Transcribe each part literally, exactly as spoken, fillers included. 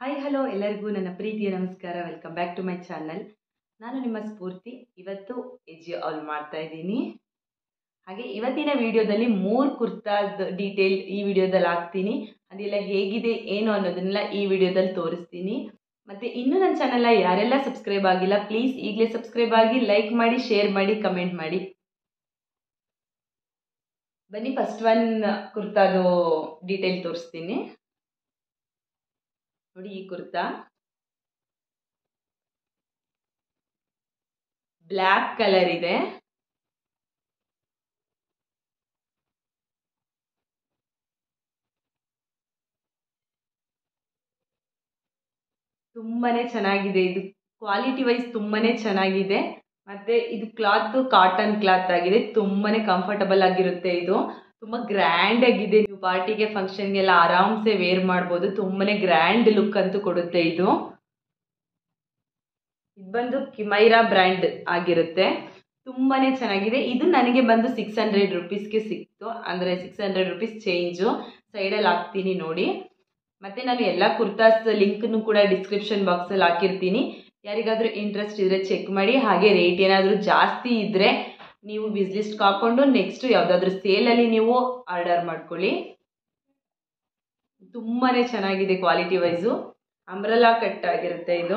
Hi hello ಎಲ್ಲರಿಗೂ ನನ್ನ ಪ್ರೀತಿಯ ನಮಸ್ಕಾರ. Welcome back to my channel. ನಾನು ನಿಮ್ಮ ಸ್ಫೂರ್ತಿ. ಇವತ್ತು ಎಜಿಯೋ ಆಲ್ ಮಾಡ್ತಾ ಇದ್ದೀನಿ. ಹಾಗೆ ಇವತ್ತಿನ ವಿಡಿಯೋದಲ್ಲಿ ಮೂರು ಕುರ್ತಾದ ಡೀಟೇಲ್ ಈ ವಿಡಿಯೋದಲ್ಲಿ ಹಾಕ್ತೀನಿ. ಅದೆಲ್ಲ ಹೇಗಿದೆ ಏನು ಅನ್ನೋದನ್ನೆಲ್ಲ ಈ ವಿಡಿಯೋದಲ್ಲಿ ತೋರಿಸ್ತೀನಿ. ಮತ್ತು ಇನ್ನೂ ನನ್ನ ಚಾನಲ್ನ ಯಾರೆಲ್ಲ ಸಬ್ಸ್ಕ್ರೈಬ್ ಆಗಿಲ್ಲ ಪ್ಲೀಸ್ ಈಗಲೇ ಸಬ್ಸ್ಕ್ರೈಬ್ ಆಗಿ, ಲೈಕ್ ಮಾಡಿ, ಶೇರ್ ಮಾಡಿ, ಕಮೆಂಟ್ ಮಾಡಿ. ಬನ್ನಿ ಫಸ್ಟ್ ಒನ್ ಕುರ್ತಾದು ಡೀಟೇಲ್ ತೋರಿಸ್ತೀನಿ. ನೋಡಿ, ಈ ಕುರ್ತಾ ಬ್ಲ್ಯಾಕ್ ಕಲರ್ ಇದೆ. ತುಂಬಾನೇ ಚೆನ್ನಾಗಿದೆ. ಇದು ಕ್ವಾಲಿಟಿ ವೈಸ್ ತುಂಬಾನೇ ಚೆನ್ನಾಗಿದೆ. ಮತ್ತೆ ಇದು ಕ್ಲಾತ್ ಕಾಟನ್ ಕ್ಲಾತ್ ಆಗಿದೆ. ತುಂಬಾನೇ ಕಂಫರ್ಟಬಲ್ ಆಗಿರುತ್ತೆ. ಇದು ತುಂಬಾ ಗ್ರ್ಯಾಂಡ್ ಆಗಿದೆ. ನೀವು ಪಾರ್ಟಿಗೆ ಫಂಕ್ಷನ್ಗೆಲ್ಲ ಆರಾಮ್ಸೆ ವೇರ್ ಮಾಡ್ಬೋದು. ತುಂಬಾನೇ ಗ್ರ್ಯಾಂಡ್ ಲುಕ್ ಅಂತೂ ಕೊಡುತ್ತೆ. ಇದು ಇದು ಬಂದು ಕಿಮೈರಾ ಬ್ರ್ಯಾಂಡ್ ಆಗಿರುತ್ತೆ. ತುಂಬಾನೇ ಚೆನ್ನಾಗಿದೆ. ಇದು ನನಗೆ ಬಂದು ಸಿಕ್ಸ್ ಹಂಡ್ರೆಡ್ ರುಪೀಸ್ಗೆ ಸಿಕ್ತು. ಅಂದರೆ ಸಿಕ್ಸ್ ಹಂಡ್ರೆಡ್ ರುಪೀಸ್ ಚೇಂಜು. ಸೈಡಲ್ಲಿ ಹಾಕ್ತೀನಿ ನೋಡಿ. ಮತ್ತು ನಾನು ಎಲ್ಲ ಕುರ್ತಾಸ್ ಲಿಂಕ್ನು ಕೂಡ ಡಿಸ್ಕ್ರಿಪ್ಷನ್ ಬಾಕ್ಸಲ್ಲಿ ಹಾಕಿರ್ತೀನಿ. ಯಾರಿಗಾದರೂ ಇಂಟ್ರೆಸ್ಟ್ ಇದ್ದರೆ ಚೆಕ್ ಮಾಡಿ. ಹಾಗೆ ರೇಟ್ ಏನಾದರೂ ಜಾಸ್ತಿ ಇದ್ದರೆ ನೀವು ವಿಸ್ ಲಿಸ್ಟ್ಗೆ ಹಾಕ್ಕೊಂಡು ನೆಕ್ಸ್ಟ್ ಯಾವುದಾದ್ರೂ ಸೇಲಲ್ಲಿ ನೀವು ಆರ್ಡರ್ ಮಾಡ್ಕೊಳ್ಳಿ. ತುಂಬಾ ಚೆನ್ನಾಗಿದೆ ಕ್ವಾಲಿಟಿ ವೈಸು. ಅಂಬ್ರೆಲಾ ಕಟ್ ಆಗಿರುತ್ತೆ. ಇದು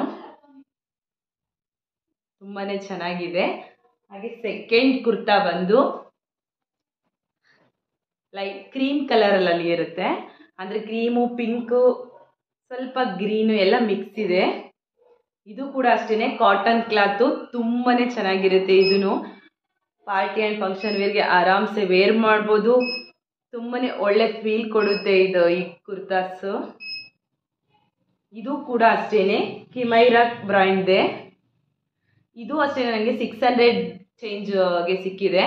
ತುಂಬಾ ಚೆನ್ನಾಗಿದೆ. ಹಾಗೆ ಸೆಕೆಂಡ್ ಕುರ್ತಾ ಬಂದು ಲೈಟ್ ಕ್ರೀಮ್ ಕಲರಲ್ಲಿ ಇರುತ್ತೆ. ಅಂದರೆ ಕ್ರೀಮು, ಪಿಂಕು, ಸ್ವಲ್ಪ ಗ್ರೀನು ಎಲ್ಲ ಮಿಕ್ಸ್ ಇದೆ. ಇದು ಕೂಡ ಅಷ್ಟೇ ಕಾಟನ್ ಕ್ಲಾತು. ತುಂಬಾ ಚೆನ್ನಾಗಿರುತ್ತೆ. ಇದನ್ನು ಪಾರ್ಟಿ ಆ್ಯಂಡ್ ಫಂಕ್ಷನ್ ವೇರ್ಗೆ ಆರಾಮ್ಸೆ ವೇರ್ ಮಾಡ್ಬೋದು. ತುಂಬಾ ಒಳ್ಳೆ ಫೀಲ್ ಕೊಡುತ್ತೆ ಇದು ಈ ಕುರ್ತಾಸು. ಇದು ಕೂಡ ಅಷ್ಟೇ ಕಿಮೈರಾ ಬ್ರ್ಯಾಂಡ್ದೆ. ಇದು ಅಷ್ಟೇ ನನಗೆ ಸಿಕ್ಸ್ ಹಂಡ್ರೆಡ್ ಚೇಂಜ್ಗೆ ಸಿಕ್ಕಿದೆ.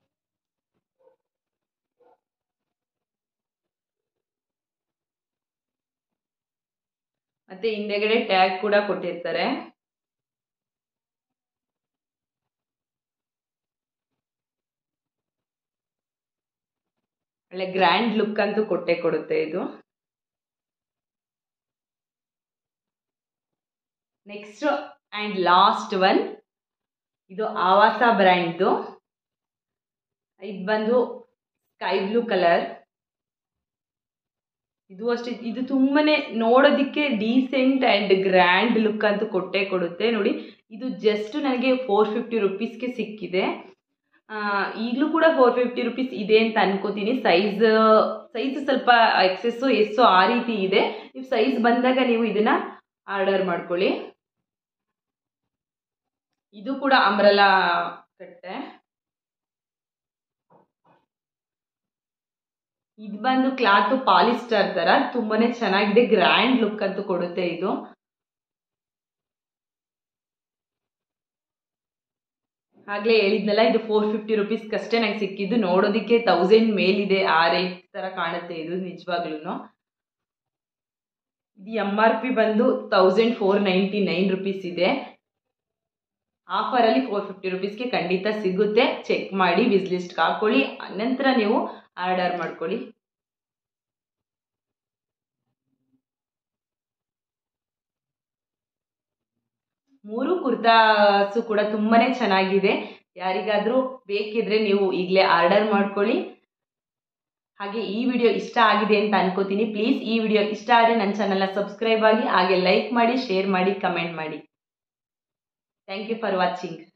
ಮತ್ತೆ ಹಿಂದೆಗಡೆ ಟ್ಯಾಗ್ ಕೂಡ ಕೊಟ್ಟಿರ್ತಾರೆ. ಒಳ್ಳೆ ಗ್ರ್ಯಾಂಡ್ ಲುಕ್ ಅಂತೂ ಕೊಟ್ಟೆ ಕೊಡುತ್ತೆ ಇದು. ನೆಕ್ಸ್ಟ್ ಆ್ಯಂಡ್ ಲಾಸ್ಟ್ ಒನ್, ಇದು ಆವಾಸ ಬ್ರ್ಯಾಂಡ್ದು. ಇದು ಬಂದು ಸ್ಕೈ ಬ್ಲೂ ಕಲರ್. ಇದು ಅಷ್ಟೇ. ಇದು ತುಂಬಾನೇ ನೋಡೋದಕ್ಕೆ ಡೀಸೆಂಟ್ ಆ್ಯಂಡ್ ಗ್ರ್ಯಾಂಡ್ ಲುಕ್ ಅಂತೂ ಕೊಟ್ಟೆ ಕೊಡುತ್ತೆ ನೋಡಿ. ಇದು ಜಸ್ಟ್ ನನಗೆ ಫೋರ್ ಫಿಫ್ಟಿ ರುಪೀಸ್ಗೆ ಸಿಕ್ಕಿದೆ. ಈಗಲೂ ಕೂಡ ಫೋರ್ ಫಿಫ್ಟಿ ರುಪೀಸ್ ಇದೆ ಅಂತ ಅನ್ಕೋತೀನಿ. ಸೈಜ್ ಸೈಜ್ ಸ್ವಲ್ಪ ಎಕ್ಸೆಸ್ಸು ಎಸ್ಸು ಆ ರೀತಿ ಇದೆ. ನೀವು ಸೈಜ್ ಬಂದಾಗ ನೀವು ಇದನ್ನ ಆರ್ಡರ್ ಮಾಡ್ಕೊಳ್ಳಿ. ಇದು ಕೂಡ ಅಂಬ್ರೆಲಾ ಕಟ್ಟೆ. ಇದು ಬಂದು ಕ್ಲಾತ್ ಪಾಲಿಸ್ಟರ್ ತರ ತುಂಬಾನೇ ಚೆನ್ನಾಗಿದೆ. ಗ್ರ್ಯಾಂಡ್ ಲುಕ್ ಅಂತೂ ಕೊಡುತ್ತೆ ಇದು. ಆಗ್ಲೇ ಹೇಳಿದ್ನಲ್ಲ, ಇದು ಫೋರ್ ಫಿಫ್ಟಿ ರುಪೀಸ್ಗಷ್ಟೇ ನಂಗೆ ಸಿಕ್ಕಿದ್ದು. ನೋಡೋದಕ್ಕೆ ತೌಸಂಡ್ ಮೇಲಿದೆ ಆ ರೇಟ್ ತರ ಕಾಣುತ್ತೆ ಇದು ನಿಜವಾಗ್ಲೂ. ಇದು ಎಮ್ ಆರ್ ಪಿ ಬಂದು thousand four ninety nine rupees ಇದೆ. ಆಫರಲ್ಲಿ ಫೋರ್ ಫಿಫ್ಟಿ ರುಪೀಸ್ಗೆ ಖಂಡಿತ ಸಿಗುತ್ತೆ. ಚೆಕ್ ಮಾಡಿ, ವಿಸ್ ಲಿಸ್ಟ್ಗೆ ಹಾಕೊಳ್ಳಿ, ನಂತರ ನೀವು ಆರ್ಡರ್ ಮಾಡ್ಕೊಳ್ಳಿ. ಮೂರು ಕುರ್ತಾಸು ಕೂಡ ತುಂಬಾನೇ ಚೆನ್ನಾಗಿದೆ. ಯಾರಿಗಾದರೂ ಬೇಕಿದ್ರೆ ನೀವು ಈಗಲೇ ಆರ್ಡರ್ ಮಾಡ್ಕೊಳ್ಳಿ. ಹಾಗೆ ಈ ವಿಡಿಯೋ ಇಷ್ಟ ಆಗಿದೆ ಅಂತ ಅನ್ಕೋತೀನಿ. ಪ್ಲೀಸ್ ಈ ವಿಡಿಯೋ ಇಷ್ಟ ಆದರೆ ನನ್ನ ಚಾನಲ್ನ ಸಬ್ಸ್ಕ್ರೈಬ್ ಆಗಿ, ಹಾಗೆ ಲೈಕ್ ಮಾಡಿ, ಶೇರ್ ಮಾಡಿ, ಕಮೆಂಟ್ ಮಾಡಿ. Thank you for watching.